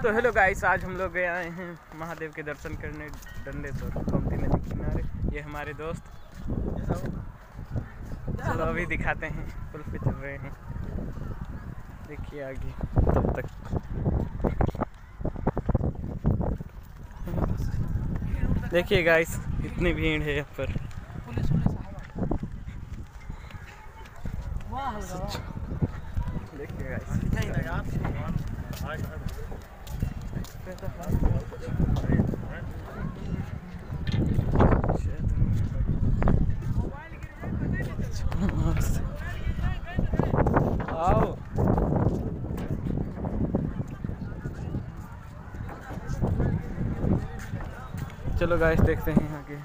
तो hello guys, आज हम लोग गए आए हैं महादेव के दर्शन करने डंडेश्वर गोमती नदी किनारे। ये हमारे दोस्त, चलो अभी दिखाते हैं। पुल पे चल रहे हैं, देखिए आगे तब तक। देखिए गाइस, इतनी भीड़ है यहाँ पर। देखिए गाइस, आओ चलो गाइस, देखते हैं आगे।